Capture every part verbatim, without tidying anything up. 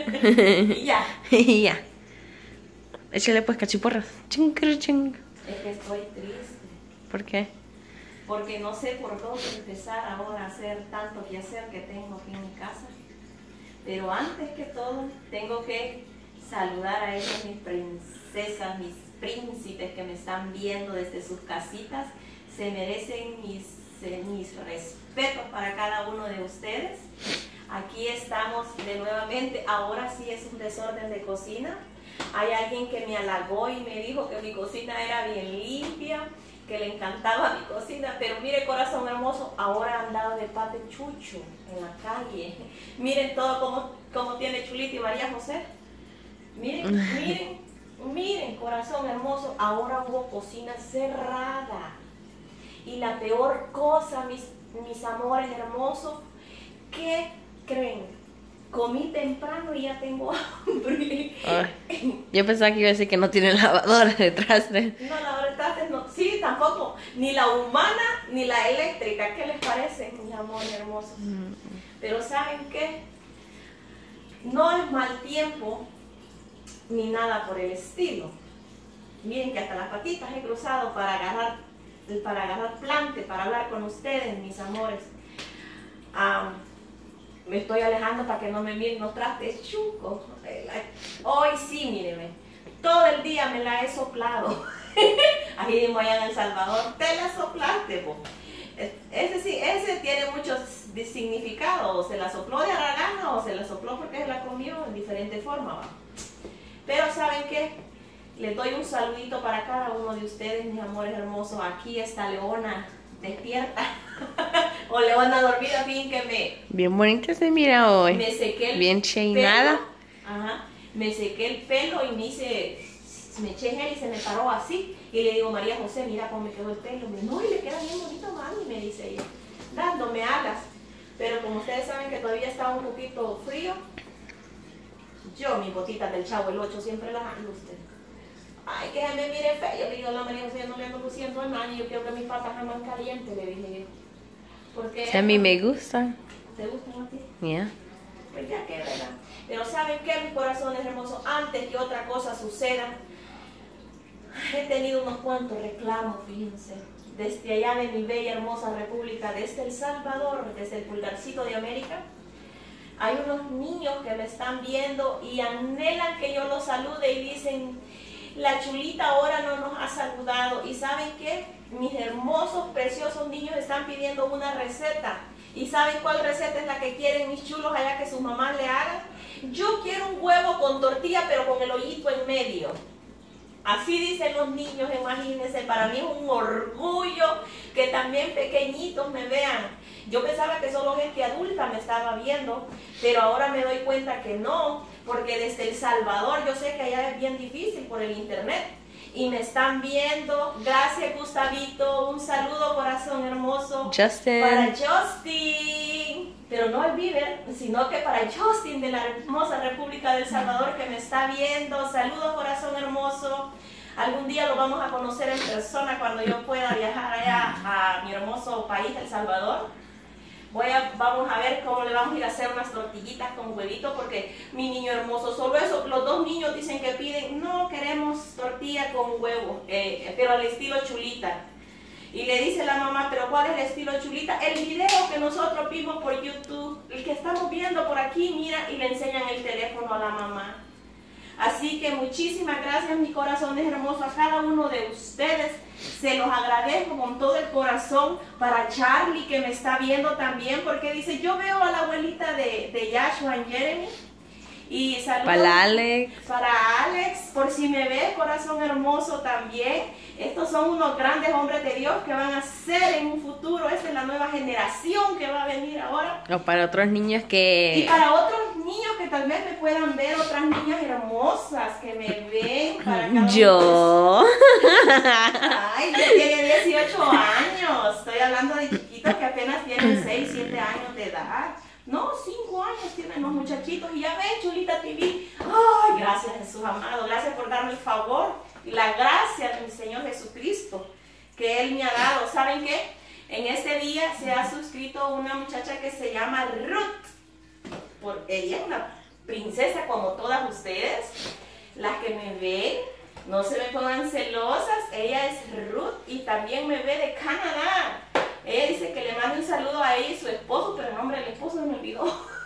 Y ya. Y ya. Échale pues cachiporras. Ching, ching. Es que estoy triste. ¿Por qué? Porque no sé por dónde empezar ahora a hacer tanto que hacer que tengo aquí en mi casa. Pero antes que todo, tengo que saludar a ellos, mis princesas, mis príncipes que me están viendo desde sus casitas. Se merecen mis, eh, mis respetos para cada uno de ustedes. Aquí estamos de nuevamente. Ahora sí es un desorden de cocina. Hay alguien que me halagó y me dijo que mi cocina era bien limpia, que le encantaba mi cocina, pero mire, corazón hermoso, ahora han dado de pate chucho en la calle. Miren todo como, como tiene Chulita y María José. Miren, miren, miren, corazón hermoso, ahora hubo cocina cerrada. Y la peor cosa, mis, mis amores hermosos, ¿qué creen? Comí temprano y ya tengo hambre. Ay, yo pensaba que iba a decir que no tiene lavadora detrás de... No, lavadora de trastes no. Sí, tampoco. Ni la humana ni la eléctrica. ¿Qué les parece, mis amores hermosos? Mm. Pero ¿saben qué? No es mal tiempo ni nada por el estilo. Miren que hasta las patitas he cruzado para agarrar, para agarrar plante, para hablar con ustedes, mis amores. Um, Me estoy alejando para que no me miren los trastes chucos. Hoy sí, mírenme. Todo el día me la he soplado. Ahí mismo allá en El Salvador, te la soplaste, po. Ese sí, ese tiene muchos significados. Se la sopló de aragana o se la sopló porque se la comió en diferente forma, ¿va? Pero ¿saben qué? Les doy un saludito para cada uno de ustedes, mis amores hermosos. Aquí está Leona despierta. O Leona dormida, fin que me... Bien bonita se mira hoy. Me sequé el bien cheinada. Pelo. Ajá. Me sequé el pelo y me hice... Me eché gel y se me paró así. Y le digo, María José, mira cómo me quedó el pelo. Me dice, no, y le queda bien bonito, mami, me dice ella. Dándome alas. Pero como ustedes saben que todavía está un poquito frío, yo mis botitas del Chavo el ocho siempre las ando usted. Ay, que se me mire feo. Yo le digo a la María José, yo no le ando luciendo a nadie. Yo quiero que mis patas jamás calientes, le dije yo. Porque si a mí me gusta. ¿Te gustan a ti? Ya. Yeah. Pues ya que, ¿verdad? Pero ¿saben qué, mis corazones hermosos? Antes que otra cosa suceda, he tenido unos cuantos reclamos, fíjense. Desde allá de mi bella, hermosa república, desde El Salvador, desde el pulgarcito de América, hay unos niños que me están viendo y anhelan que yo los salude y dicen, la Chulita ahora no nos ha saludado. ¿Y saben qué? Mis hermosos, preciosos niños están pidiendo una receta. ¿Y saben cuál receta es la que quieren mis chulos allá que sus mamás le hagan? Yo quiero un huevo con tortilla, pero con el hoyito en medio. Así dicen los niños, imagínense. Para mí es un orgullo que también pequeñitos me vean. Yo pensaba que solo gente adulta me estaba viendo, pero ahora me doy cuenta que no, porque desde El Salvador, yo sé que allá es bien difícil por el internet, y me están viendo. Gracias, Gustavito, un saludo, corazón hermoso. Justin. Para Justin, pero no el Bieber, sino que para Justin de la hermosa República del Salvador que me está viendo. Saludos, corazón hermoso. Algún día lo vamos a conocer en persona cuando yo pueda viajar allá a mi hermoso país, El Salvador. Voy a, vamos a ver cómo le vamos a ir a hacer unas tortillitas con huevito, porque mi niño hermoso, solo eso, los dos niños dicen que piden, no queremos tortilla con huevo, eh, pero al estilo Chulita. Y le dice la mamá, pero ¿cuál es el estilo Chulita? El video que nosotros vimos por YouTube, el que estamos viendo por aquí, mira, y le enseñan el teléfono a la mamá. Así que muchísimas gracias, mis corazones hermosos, a cada uno de ustedes. Se los agradezco con todo el corazón. Para Charlie, que me está viendo también, porque dice, yo veo a la abuelita de, de Yashua en Jeremy. Y saludos para Alex. Para Alex, por si me ve, corazón hermoso también. Estos son unos grandes hombres de Dios que van a ser en un futuro. Esta es la nueva generación que va a venir ahora. O para otros niños que... Y para otros niños que tal vez me puedan ver, otras niñas hermosas que me ven. Para cada yo. Ay, yo tiene dieciocho años. Estoy hablando de chiquitos que apenas tienen seis, siete años de edad. No, cinco años tienen los muchachitos. Y ya ven, Chulita T V. Ay, gracias, Jesús amado. Gracias por darme el favor y la gracia de mi Señor Jesucristo que Él me ha dado. ¿Saben qué? En este día se ha suscrito una muchacha que se llama Ruth. Por ella es una princesa como todas ustedes. Las que me ven, no se me pongan celosas. Ella es Ruth y también me ve de Canadá. Ella dice que le mande un saludo a ella y su esposo, pero el nombre del esposo se me olvidó.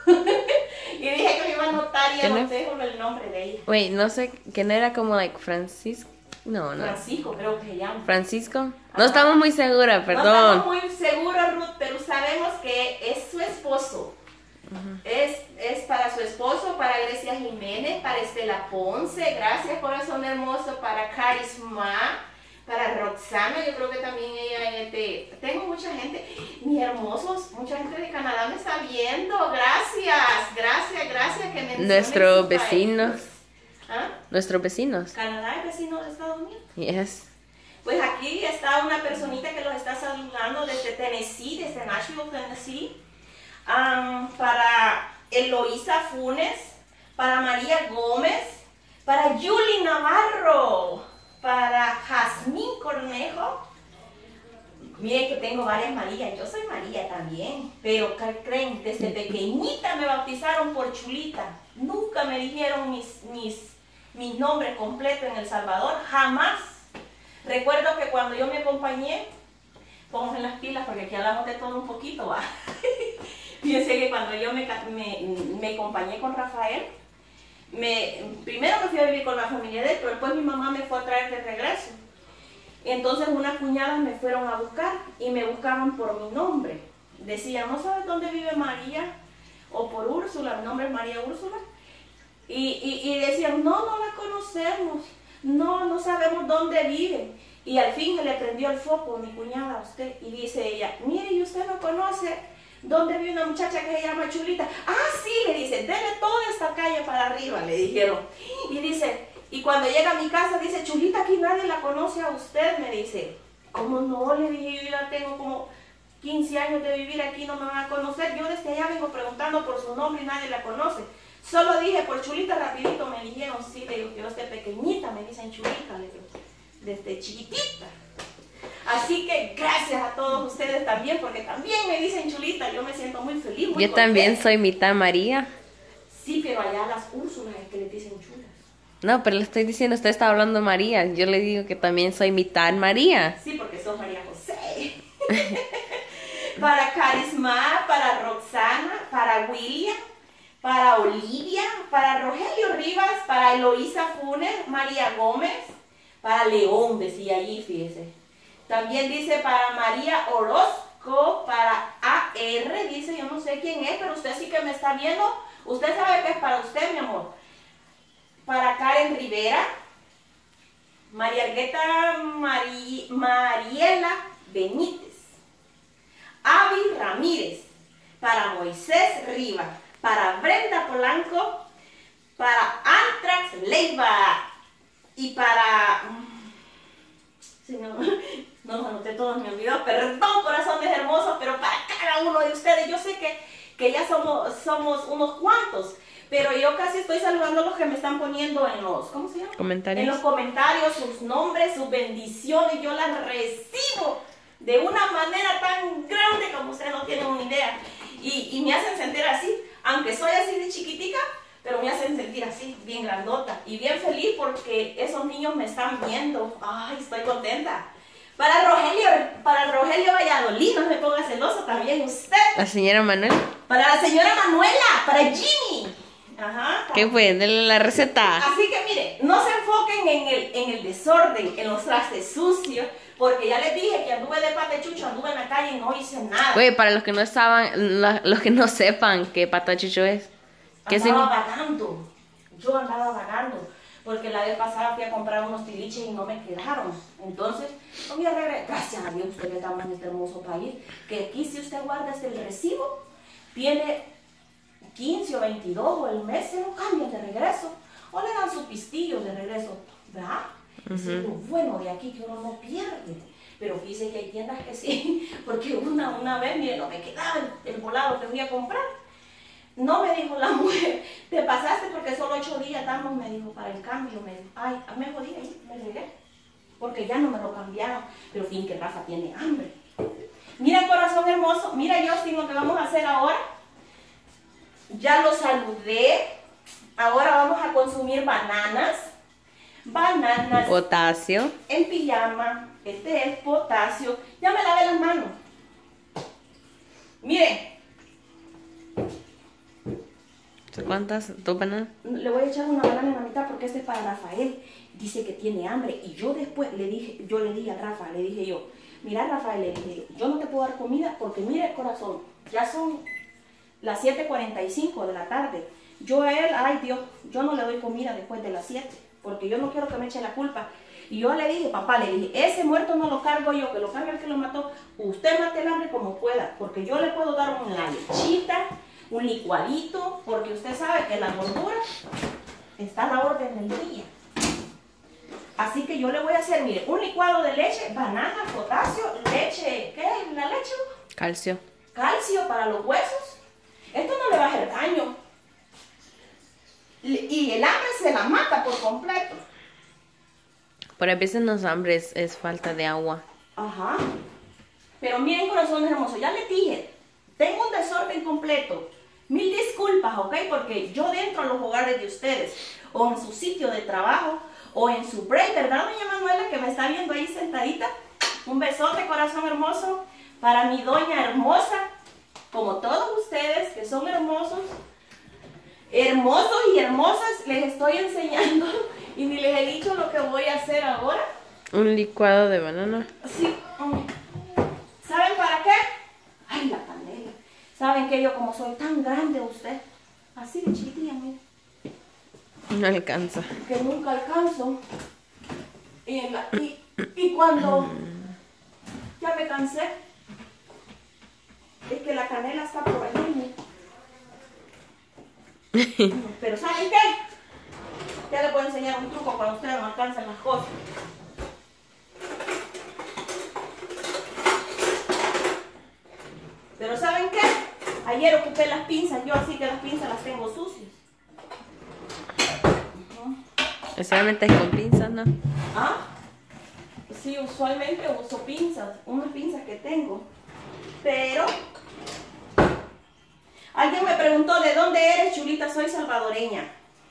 Y dije que me iba a anotar y anoté con el nombre de ella. Wait, no sé, ¿quién era como like Francisco? No, no. Francisco, creo que se llama. ¿Francisco? No Ajá. estamos muy seguras, perdón. No estamos muy seguros, Ruth, pero sabemos que es su esposo. Uh-huh. es, es para su esposo, para Grecia Jiménez, para Estela Ponce, gracias corazón hermoso, para Carisma, para Roxana, yo creo que también ella es de... Tengo mucha gente, mis hermosos, mucha gente de Canadá me está viendo, gracias, gracias, gracias que mencionen nuestros vecinos. ¿Ah? Nuestros vecinos. ¿Canadá es vecino de Estados Unidos? Yes. Pues aquí está una personita que los está saludando desde Tennessee, desde Nashville, Tennessee. Um, para Eloísa Funes, para María Gómez, para Julie Navarro, para Jazmín Cornejo. Miren que tengo varias Marías, yo soy María también, pero ¿qué creen? Desde pequeñita me bautizaron por Chulita. Nunca me dijeron mis, mis, mis nombres completos en El Salvador, jamás. Recuerdo que cuando yo me acompañé, pongo en las pilas porque aquí hablamos de todo un poquito, ¿va? Fíjense que cuando yo me, me, me acompañé con Rafael, me, primero me fui a vivir con la familia de él, pero después mi mamá me fue a traer de regreso. Entonces unas cuñadas me fueron a buscar y me buscaban por mi nombre. Decían, ¿no sabes dónde vive María? O por Úrsula, mi nombre es María Úrsula. Y, y, y decían, no, no la conocemos, no, no sabemos dónde vive. Y al fin se le prendió el foco mi cuñada a usted y dice ella, mire, ¿y usted no conoce dónde vive una muchacha que se llama Chulita? Ah, sí, le dice, dele toda esta calle para arriba, le dijeron. Y dice, y cuando llega a mi casa, dice, Chulita, aquí nadie la conoce a usted, me dice. ¿Cómo no? Le dije, yo ya tengo como quince años de vivir aquí, no me van a conocer. Yo desde allá vengo preguntando por su nombre y nadie la conoce. Solo dije, por Chulita rapidito, me dijeron, sí, le digo, yo desde pequeñita me dicen Chulita, le digo, desde chiquitita. Así que gracias a todos ustedes también, porque también me dicen Chulita, yo me siento muy feliz, muy Yo contenta. también soy mitad María. Sí, pero allá las Úrsulas es que le dicen chulas. No, pero le estoy diciendo, usted está hablando María. Yo le digo que también soy mitad María. Sí, porque sos María José. Para Carisma, para Roxana, para William, para Olivia, para Rogelio Rivas, para Eloísa Funes, María Gómez, para León, decía allí, fíjese. También dice para María Orozco, para A R, dice, yo no sé quién es, pero usted sí que me está viendo. Usted sabe que es para usted, mi amor. Para Karen Rivera, María Argueta Mari, Mariela Benítez, Avi Ramírez, para Moisés Riva, para Brenda Polanco, para Antrax Leiva y para... Señor, no los anoté todos, me olvidó, perdón, corazones hermosos, pero para cada uno de ustedes, yo sé que, que ya somos, somos unos cuantos, pero yo casi estoy saludando a los que me están poniendo en los, ¿cómo se llama? Comentarios. En los comentarios, sus nombres, sus bendiciones, yo las recibo de una manera tan grande como ustedes no tienen una idea, y, y me hacen sentir así, aunque soy así de chiquitica, pero me hacen sentir así, bien grandota y bien feliz porque esos niños me están viendo. Ay, estoy contenta. Para Rogelio, para Rogelio Valladolid, no me ponga celoso también usted. La señora Manuela. Para la señora Manuela, para Jimmy. Ajá. ¿Qué fue? Dele la receta. Así que mire, no se enfoquen en el, en el desorden, en los trastes sucios, porque ya les dije que anduve de patachucho, anduve en la calle y no hice nada. Güey, para los que no estaban, la, los que no sepan qué patachucho es. ¿Qué andaba vagando, yo andaba vagando, porque la vez pasada fui a comprar unos tiliches y no me quedaron. Entonces, no voy a regresar. Gracias a Dios usted que estamos en este hermoso país, que aquí si usted guarda este el recibo, tiene quince o veintidós o el mes, se lo cambian de regreso, o le dan su pistillo de regreso, ¿verdad? Uh-huh. Es lo bueno de aquí que uno no pierde. Pero fíjese que hay tiendas que sí, porque una, una vez, mire, no me quedaba el, el volado que fui a comprar. No me dijo la mujer, te pasaste porque solo ocho días damos, me dijo, para el cambio. Me dijo, ay, me jodí ahí, me regué, porque ya no me lo cambiaron. Pero fin que Rafa tiene hambre. Mira, corazón hermoso, mira, Justin, lo que vamos a hacer ahora. Ya lo saludé, Ahora vamos a consumir bananas. Bananas. Potasio. En pijama. Este es potasio. Ya me lavé las manos. Miren. ¿Cuántas? ¿Dos bananas? Le voy a echar una banana en la mitad porque este es para Rafael. Dice que tiene hambre. Y yo después le dije, yo le dije a Rafa, le dije yo, mira Rafael, le dije, yo no te puedo dar comida porque mire corazón, ya son las siete cuarenta y cinco de la tarde. Yo a él, ay Dios, yo no le doy comida después de las siete porque yo no quiero que me eche la culpa. Y yo le dije, papá, le dije, ese muerto no lo cargo yo, que lo cargue el que lo mató. Usted mate el hambre como pueda, porque yo le puedo dar una lechita, un licuadito, porque usted sabe que la gordura está a la orden del día. Así que yo le voy a hacer, mire, un licuado de leche, banana, potasio, leche, ¿qué es la leche? Calcio. Calcio para los huesos. Esto no le va a hacer daño. Y el hambre se la mata por completo. Pero a veces los hambres es falta de agua. Ajá. Pero miren, corazones hermosos, ya les dije, tengo un desorden completo. Mil disculpas, ¿ok? Porque yo dentro de los hogares de ustedes, o en su sitio de trabajo, o en su break, ¿verdad, doña Manuela, que me está viendo ahí sentadita? Un besote, corazón hermoso, para mi doña hermosa, como todos ustedes que son hermosos, hermosos y hermosas, les estoy enseñando y ni les he dicho lo que voy a hacer ahora. Un licuado de banana. Sí. ¿Saben para qué? Ay, la canela. ¿Saben que yo como soy tan grande usted? Así de chiquitilla, mira. No alcanza. Que nunca alcanzo. Y, en la, y, y cuando ya me cansé, es que la canela está por ahí. Pero ¿saben qué? Ya les puedo enseñar un truco cuando ustedes no alcanzan las cosas. Pero ¿saben qué? Ayer ocupé las pinzas, yo así que las pinzas las tengo sucias. Especialmente con pinzas, ¿no? ¿Ah? Sí, usualmente uso pinzas, unas pinzas que tengo. Pero alguien me preguntó, ¿de dónde eres, chulita? Soy salvadoreña.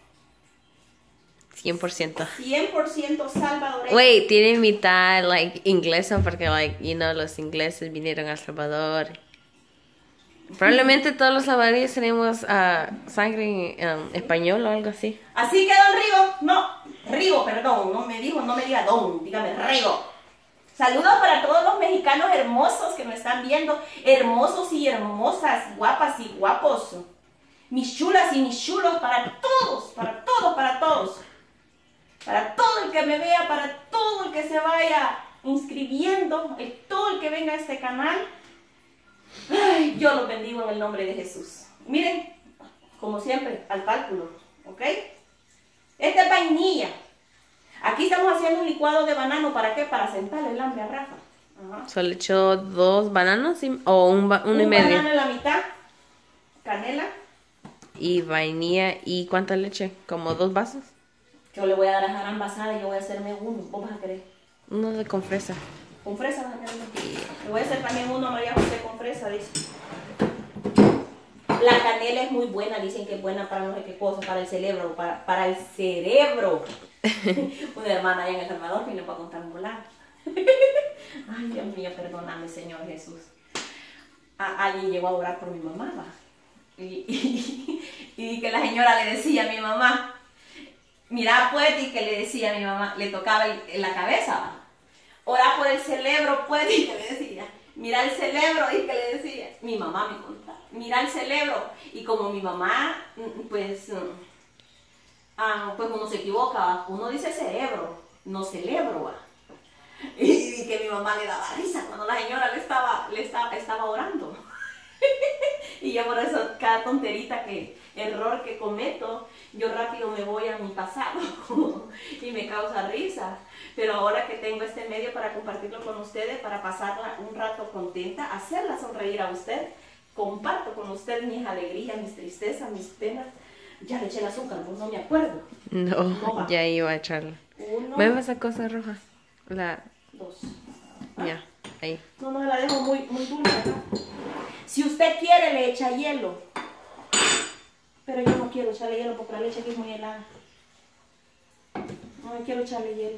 cien por ciento. cien por ciento salvadoreña. Wait, tiene mitad, like, inglesa porque, like, you know, los ingleses vinieron a El Salvador. Probablemente todos los salvadoreños tenemos uh, sangre um, español o algo así. Así que don Rigo, no, Rigo, perdón, no me dijo, no me diga don, dígame Rigo. Saludos para todos los mexicanos hermosos que me están viendo, hermosos y hermosas, guapas y guapos. Mis chulas y mis chulos, para todos, para todos, para todos. Para todo el que me vea, para todo el que se vaya inscribiendo, el, todo el que venga a este canal. Ay, yo los bendigo en el nombre de Jesús. Miren, como siempre, al cálculo, ¿ok? Esta es vainilla. Aquí estamos haciendo un licuado de banano, ¿para qué? Para sentarle el hambre a Rafa. Ajá. Solo le echó dos bananos y, o un, ba, uno un y medio. banano en la mitad, canela. Y vainilla. ¿Y cuánta leche? ¿Como dos vasos? Yo le voy a dar a jarán basada y yo voy a hacerme uno. ¿Vos vas a querer? Uno de con fresa. ¿Con fresa vas a querer? Le voy a hacer también uno a María José con fresa, dice. La canela es muy buena, dicen que es buena para no sé qué cosa, para el cerebro, para, para el cerebro. Una hermana allá en El Salvador vino para contar un volado. Ay, Dios mío, perdóname, Señor Jesús. A, alguien llegó a orar por mi mamá, ¿va? Y, y, y que la señora le decía a mi mamá, mira pues, y que le decía a mi mamá, le tocaba el, en la cabeza, ¿va? Ora por el cerebro, pues, y que le decía, mira el cerebro, y que le decía, mi mamá me contaba, mira el cerebro, y como mi mamá, pues, ah, pues uno se equivoca, ¿va? Uno dice cerebro, no cerebro, ¿va? Y, y que mi mamá le daba risa cuando la señora le estaba, le estaba, estaba orando. Y yo por eso, cada tonterita que, error que cometo, yo rápido me voy a mi pasado y me causa risa. Pero ahora que tengo este medio para compartirlo con ustedes, para pasarla un rato contenta, hacerla sonreír a usted, comparto con usted mis alegrías, mis tristezas, mis penas. Ya le eché el azúcar, pues no me acuerdo. No, no ya iba a echarla. Uno. ¿Ves esa cosa roja? La... Dos. ¿Ah? Ya, ahí. No, no, la dejo muy, muy dulce, ¿no? Si usted quiere, le echa hielo. Pero yo no quiero echarle hielo porque la leche aquí es muy helada. No quiero echarle hielo.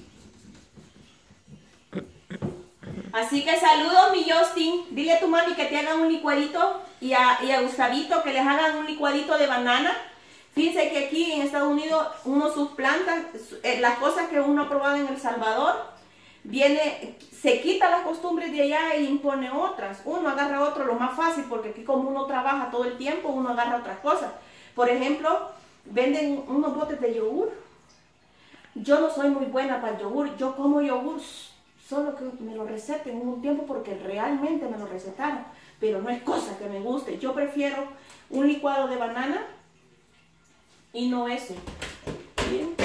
Así que saludos, mi Justin. Dile a tu mami que te hagan un licuadito y a, y a Gustavito que les hagan un licuadito de banana. Fíjense que aquí en Estados Unidos uno sus plantas, eh, las cosas que uno ha probado en El Salvador, viene, se quita las costumbres de allá e impone otras. Uno agarra otro lo más fácil porque aquí como uno trabaja todo el tiempo, uno agarra otras cosas. Por ejemplo, venden unos botes de yogur. Yo no soy muy buena para el yogur, yo como yogur solo que me lo receten en un tiempo porque realmente me lo recetaron, pero no es cosa que me guste. Yo prefiero un licuado de banana y no eso. Miren,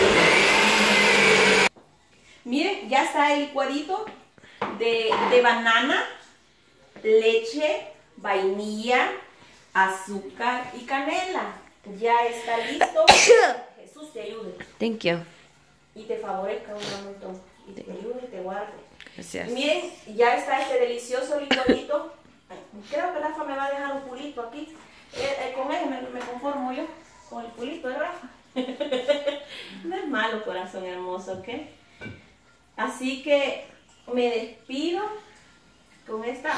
Miren ya está el licuadito de, de banana, leche, vainilla, azúcar y canela. Ya está listo. Jesús te ayude. Thank you. Y te favorezca un montón. Y te ayude y te guarde. Gracias. Miren, ya está este delicioso licuadito. Creo que Rafa me va a dejar un culito aquí. Eh, eh, con él me, me conformo yo. Con el culito de Rafa. No es malo, corazón hermoso, ¿ok? Así que me despido con esta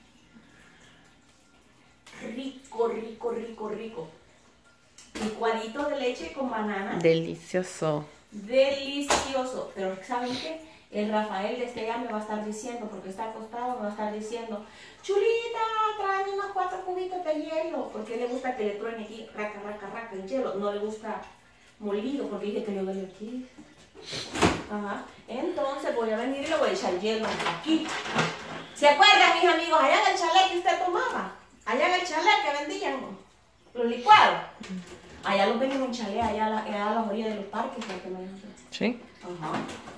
rico, rico, rico, rico licuadito de leche con banana. Delicioso. Delicioso. Pero ¿saben qué? El Rafael desde allá me va a estar diciendo, porque está acostado, me va a estar diciendo, Chulita, tráeme unos cuatro cubitos de hielo, porque le gusta que le truene aquí, raca, raca, raca, el hielo. No le gusta molido, porque dije que le duele aquí. Ajá. Entonces voy a venir y le voy a echar hielo aquí. ¿Se acuerdan, mis amigos? Allá en el chalet que usted tomaba, allá en el chalet que vendían los licuados. Allá los venden en chalet, allá a la, allá a la orilla de los parques. Que me... Sí. Ajá.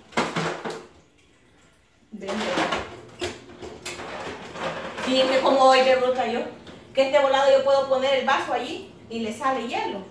Ven, fíjense cómo hoy de bruta yo. Que este volado yo puedo poner el vaso allí y le sale hielo.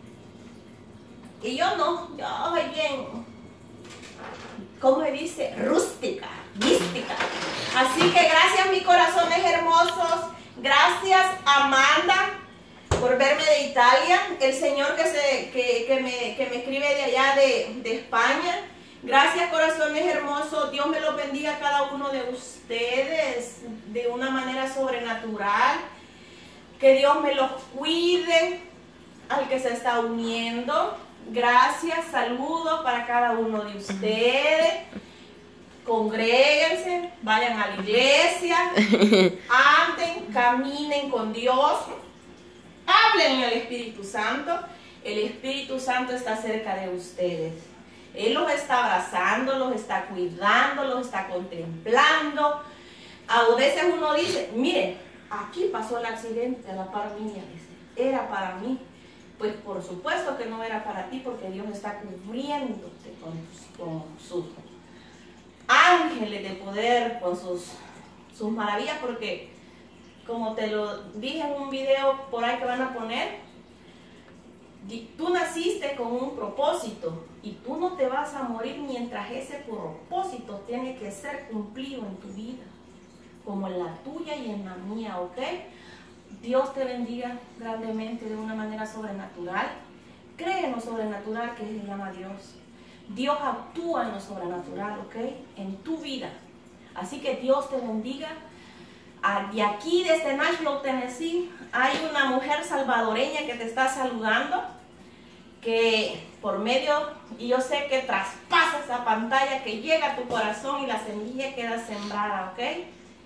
Y yo no, yo soy bien, ¿cómo se dice? Rústica, mística. Así que gracias, mis corazones hermosos. Gracias, Amanda, por verme de Italia. El señor que, se, que, que, me, que me escribe de allá de, de España. Gracias, corazones hermosos. Dios me los bendiga a cada uno de ustedes de una manera sobrenatural. Que Dios me los cuide al que se está uniendo. Gracias, saludos para cada uno de ustedes. Congréguense, vayan a la iglesia, anden, caminen con Dios, hablen en el Espíritu Santo. El Espíritu Santo está cerca de ustedes. Él los está abrazando, los está cuidando, los está contemplando. A veces uno dice, mire, aquí pasó el accidente a la par mía, dice, era para mí. Pues por supuesto que no era para ti, porque Dios está cubriéndote con, con sus ángeles de poder, con sus, sus maravillas, porque como te lo dije en un video por ahí que van a poner, tú naciste con un propósito y tú no te vas a morir mientras ese propósito tiene que ser cumplido en tu vida, como en la tuya y en la mía, ¿ok? Dios te bendiga grandemente de una manera sobrenatural. Cree en lo sobrenatural que se llama Dios. Dios actúa en lo sobrenatural, ¿ok? En tu vida. Así que Dios te bendiga. De aquí, desde Nashville, Tennessee, hay una mujer salvadoreña que te está saludando, que por medio, y yo sé que traspasa esa pantalla, que llega a tu corazón y la semilla queda sembrada, ¿ok?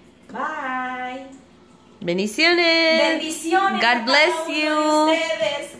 Bye. Bendiciones. Bendiciones. God bless a cada uno you. de ustedes.